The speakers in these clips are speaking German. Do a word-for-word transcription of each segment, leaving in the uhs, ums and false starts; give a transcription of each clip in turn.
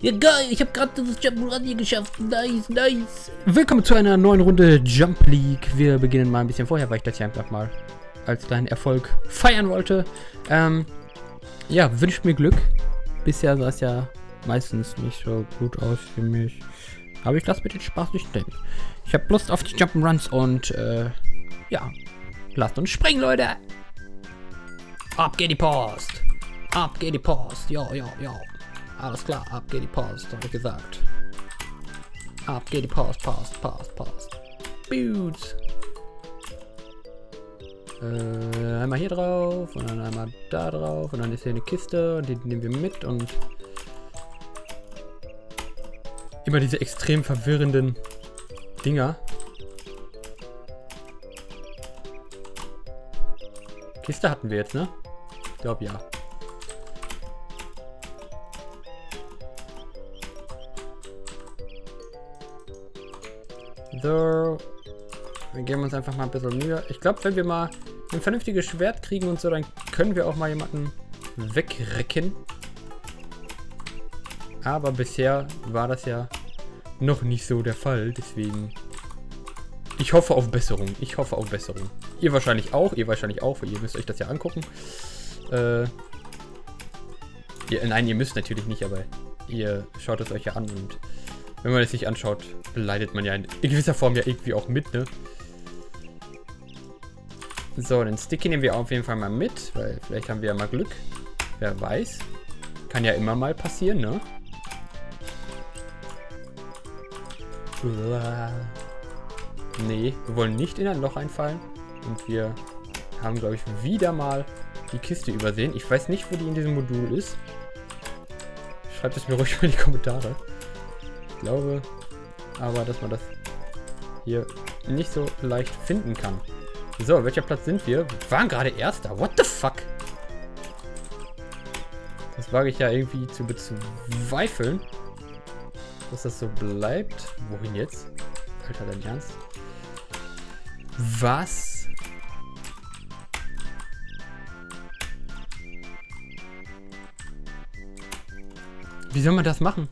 Ja geil, ich habe gerade das Jump'n'Run hier geschafft. Nice, nice. Willkommen zu einer neuen Runde Jump League. Wir beginnen mal ein bisschen vorher, weil ich das hier einfach mal als kleinen Erfolg feiern wollte. Ähm, ja, wünscht mir Glück. Bisher sah es ja meistens nicht so gut aus für mich. Aber ich lasse mir den Spaß nicht nehmen. Ich habe Lust auf die Jump'n'Runs und äh, ja, lasst uns springen, Leute. Ab geht die Post. Ab geht die Post. Ja, ja, ja. Alles klar, ab geht die Post, habe ich gesagt. Ab geht die Post, Post, Post, Post. Boots. Äh, einmal hier drauf und dann einmal da drauf und dann ist hier eine Kiste und die nehmen wir mit und immer diese extrem verwirrenden Dinger. Kiste hatten wir jetzt, ne? Ich glaube ja. So, wir geben uns einfach mal ein bisschen Mühe. Ich glaube, wenn wir mal ein vernünftiges Schwert kriegen und so, dann können wir auch mal jemanden wegrecken. Aber bisher war das ja noch nicht so der Fall, deswegen ich hoffe auf Besserung. Ich hoffe auf Besserung. Ihr wahrscheinlich auch, ihr wahrscheinlich auch, weil ihr müsst euch das ja angucken. Äh, ihr, nein, ihr müsst natürlich nicht, aber ihr schaut es euch ja an und wenn man es sich anschaut, leidet man ja in gewisser Form ja irgendwie auch mit, ne? So, den Sticky nehmen wir auf jeden Fall mal mit, weil vielleicht haben wir ja mal Glück. Wer weiß. Kann ja immer mal passieren, ne? Nee, wir wollen nicht in ein Loch einfallen. Und wir haben, glaube ich, wieder mal die Kiste übersehen. Ich weiß nicht, wo die in diesem Modul ist. Schreibt es mir ruhig mal in die Kommentare. Ich glaube aber, dass man das hier nicht so leicht finden kann. So, welcher Platz sind wir? Wir waren gerade Erster. What the fuck? Das wage ich ja irgendwie zu bezweifeln, dass das so bleibt. Wohin jetzt? Alter, dein Ernst? Was? Wie soll man das machen?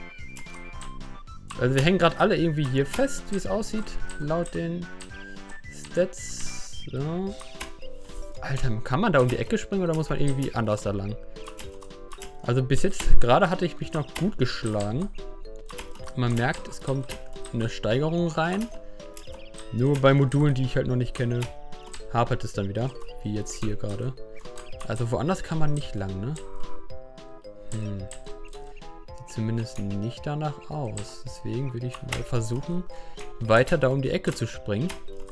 Also wir hängen gerade alle irgendwie hier fest, wie es aussieht, laut den Stats. So. Alter, kann man da um die Ecke springen oder muss man irgendwie anders da lang? Also bis jetzt, gerade hatte ich mich noch gut geschlagen. Man merkt, es kommt eine Steigerung rein. Nur bei Modulen, die ich halt noch nicht kenne, hapert es dann wieder, wie jetzt hier gerade. Also woanders kann man nicht lang, ne? Hm. Zumindest nicht danach aus. Deswegen würde ich mal versuchen, weiter da um die Ecke zu springen.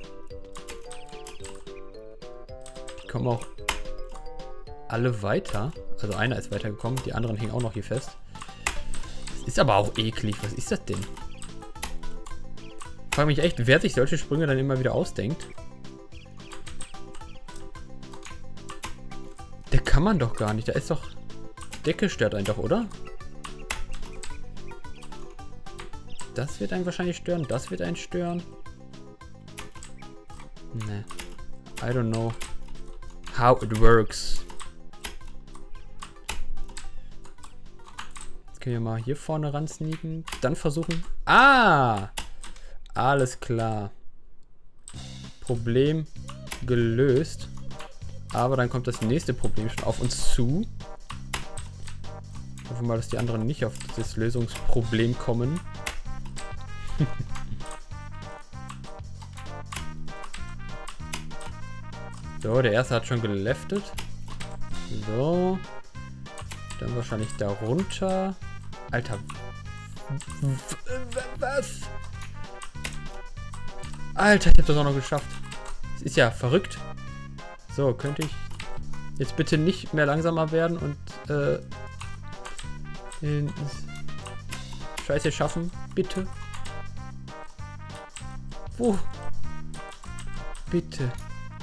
Die kommen auch alle weiter. Also einer ist weitergekommen, die anderen hängen auch noch hier fest. Das ist aber auch eklig. Was ist das denn? Ich frage mich echt, wer sich solche Sprünge dann immer wieder ausdenkt. Der kann man doch gar nicht. Da ist doch... Decke stört einen doch, oder? Das wird einen wahrscheinlich stören. Das wird einen stören. Ne. I don't know how it works. Jetzt können wir mal hier vorne ran sneaken. Dann versuchen... Ah! Alles klar. Problem gelöst. Aber dann kommt das nächste Problem schon auf uns zu. Hoffen wir mal, dass die anderen nicht auf dieses Lösungsproblem kommen. So, der erste hat schon geleftet. So. Dann wahrscheinlich da runter. Alter. Was? Alter, ich hab das auch noch geschafft. Das ist ja verrückt. So, könnte ich jetzt bitte nicht mehr langsamer werden und äh, den Scheiß hier schaffen? Bitte. Wo? Bitte.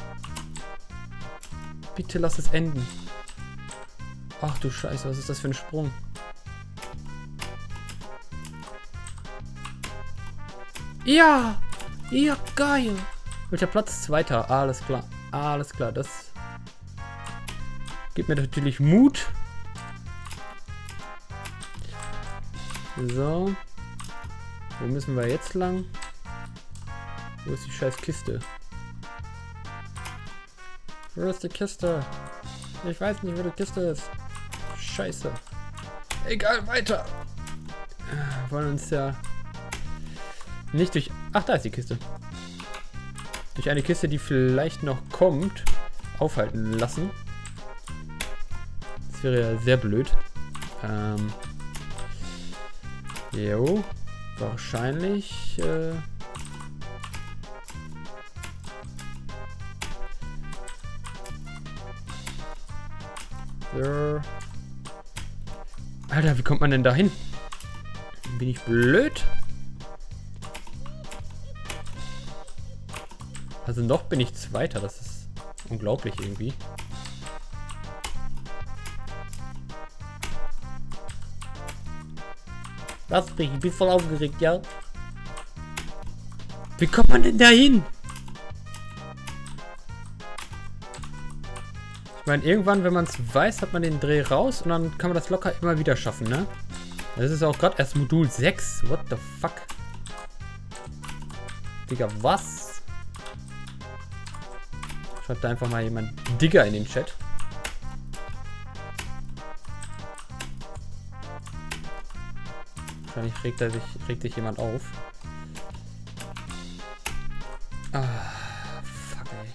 Bitte lass es enden. Ach du Scheiße, was ist das für ein Sprung? Ja! Ja, geil! Welcher Platz? Zweiter. Alles klar. Alles klar, das gibt mir natürlich Mut. So. Wo müssen wir jetzt lang? Wo ist die scheiß Kiste? Wo ist die Kiste? Ich weiß nicht, wo die Kiste ist. Scheiße. Egal, weiter. Wir wollen uns ja nicht durch... Ach, da ist die Kiste. Durch eine Kiste, die vielleicht noch kommt, aufhalten lassen. Das wäre ja sehr blöd. Ähm... Jo. Wahrscheinlich... Äh so. Alter, wie kommt man denn da hin? Bin ich blöd? Also noch bin ich Zweiter, das ist unglaublich irgendwie. Was? Ich bin voll aufgeregt, ja? Wie kommt man denn da hin? Ich meine, irgendwann, wenn man es weiß, hat man den Dreh raus und dann kann man das locker immer wieder schaffen, ne? Das ist auch gerade erst Modul sechs. What the fuck? Digga, was? Schreibt da einfach mal jemand Digger in den Chat. Wahrscheinlich regt, er sich, regt sich jemand auf. Ah, fuck, ey.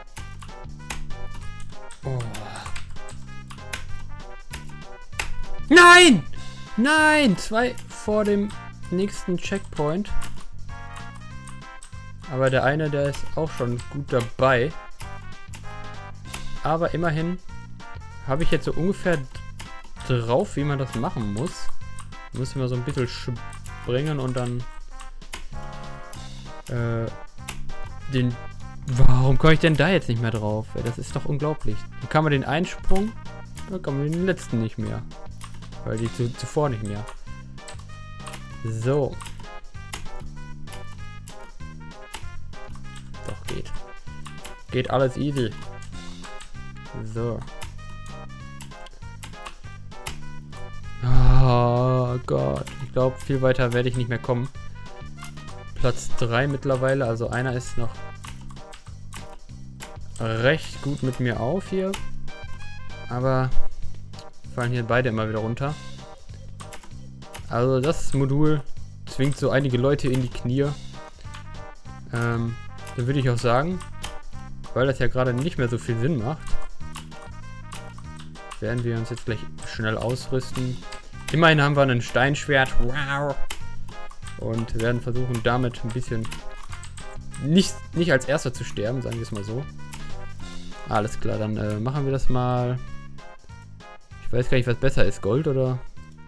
Oh. Nein! Nein! Zwei vor dem nächsten Checkpoint. Aber der eine, der ist auch schon gut dabei. Aber immerhin habe ich jetzt so ungefähr drauf, wie man das machen muss. Müssen wir so ein bisschen springen und dann äh, den... Warum komme ich denn da jetzt nicht mehr drauf? Das ist doch unglaublich. Dann kann man den Einsprung, dann kann man den letzten nicht mehr. Weil die zu, zuvor nicht mehr. So. Doch, geht. Geht alles easy. So. Oh Gott. Ich glaube, viel weiter werde ich nicht mehr kommen. Platz drei mittlerweile. Also einer ist noch recht gut mit mir auf hier. Aber fallen hier beide immer wieder runter. Also das Modul zwingt so einige Leute in die Knie. Ähm, dann würde ich auch sagen, weil das ja gerade nicht mehr so viel Sinn macht, werden wir uns jetzt gleich schnell ausrüsten. Immerhin haben wir ein Steinschwert. Wow. Und werden versuchen, damit ein bisschen nicht, nicht als erster zu sterben, sagen wir es mal so. Alles klar, dann äh, machen wir das mal. Ich weiß gar nicht, was besser ist, Gold oder...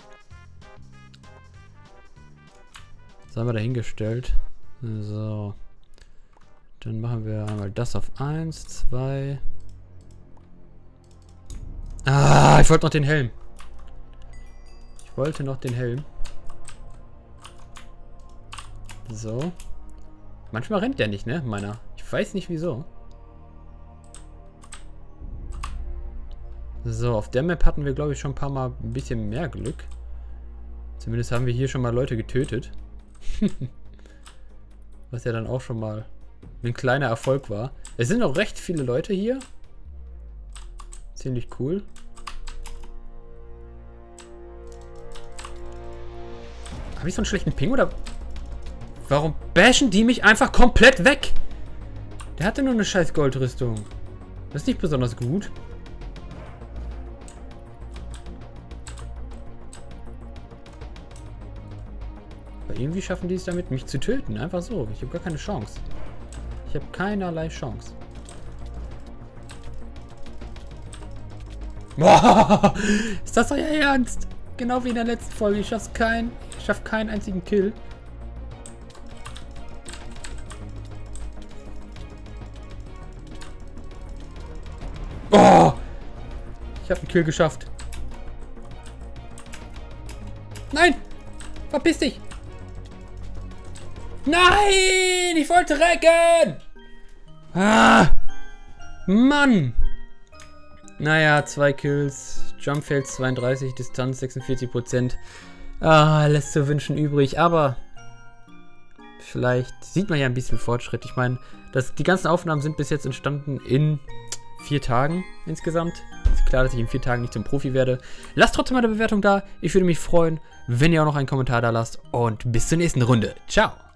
Das haben wir dahingestellt. So. Dann machen wir einmal das auf eins, zwei... Ah, ich wollte noch den Helm. Ich wollte noch den Helm. So. Manchmal rennt der nicht, ne? Meiner. Ich weiß nicht wieso. So, auf der Map hatten wir, glaube ich, schon ein paar Mal ein bisschen mehr Glück. Zumindest haben wir hier schon mal Leute getötet. Was ja dann auch schon mal ein kleiner Erfolg war. Es sind noch recht viele Leute hier. Ziemlich cool. Habe ich so einen schlechten Ping oder... Warum bashen die mich einfach komplett weg? Der hatte nur eine scheiß Goldrüstung. Das ist nicht besonders gut. Aber irgendwie schaffen die es damit, mich zu töten. Einfach so. Ich habe gar keine Chance. Ich habe keinerlei Chance. Boah, ist das euer Ernst? Genau wie in der letzten Folge. Ich schaff's kein, ich schaff keinen einzigen Kill. Oh! Ich habe einen Kill geschafft. Nein! Verpiss dich! Nein! Ich wollte recken! Ah! Mann! Naja, zwei Kills. Jump Fails zweiunddreißig, Distanz sechsundvierzig Prozent. Ah, lässt zu wünschen übrig, aber vielleicht sieht man ja ein bisschen Fortschritt. Ich meine, das, die ganzen Aufnahmen sind bis jetzt entstanden in vier Tagen insgesamt. Ist klar, dass ich in vier Tagen nicht zum Profi werde. Lasst trotzdem mal eine Bewertung da. Ich würde mich freuen, wenn ihr auch noch einen Kommentar da lasst. Und bis zur nächsten Runde. Ciao.